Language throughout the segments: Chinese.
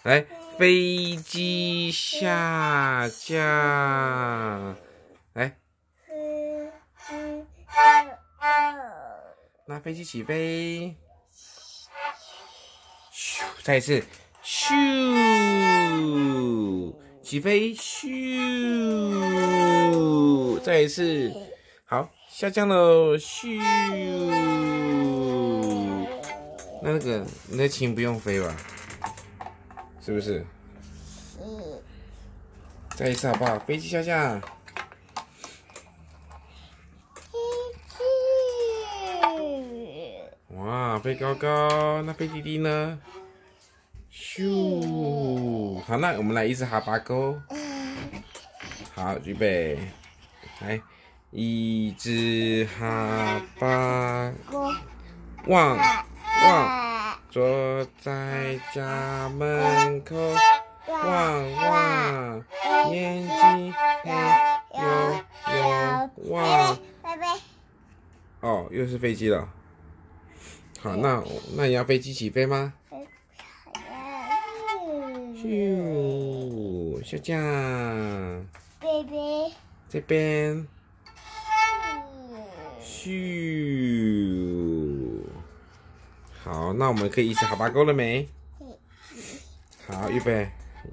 来，飞机下降。来，那飞机起飞。咻，再一次，咻，起飞，咻，再一次，好，下降喽，咻。那个，你的琴不用飞吧？是不是？再一次好不好？飞机下降。哇，飞高高，那飞低低呢？咻！好，那我们来一只哈巴狗。好，预备，来，一只哈巴狗，汪汪，坐在家门口，汪汪，眼睛黑又汪。哦，又是飞机了。好，那你要飞机起飞吗？咻，下降。这边。咻。好，那我们可以一起哈巴狗了没？好，预备，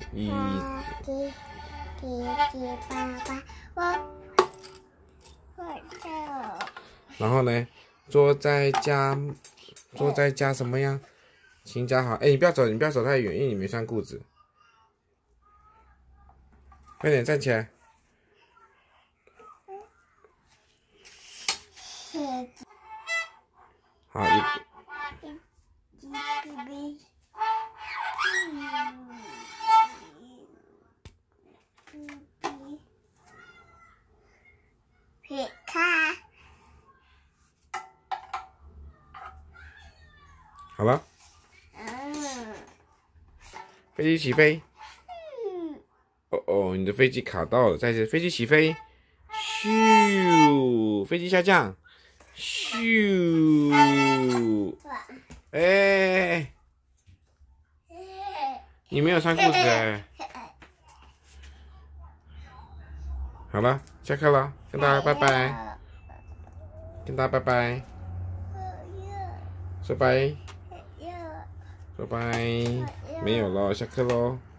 然后呢？坐在家什么样？请夹好。哎，你不要走太远，因为你没穿裤子。快点站起来。好，好了。飞机起飞。哦，你的飞机卡到了，再一次，飞机起飞。咻，飞机下降。咻。哎，你没有穿裤子哎。好了，下课了，跟大家拜拜。跟大家拜拜。说拜。说拜。没有了，下课喽。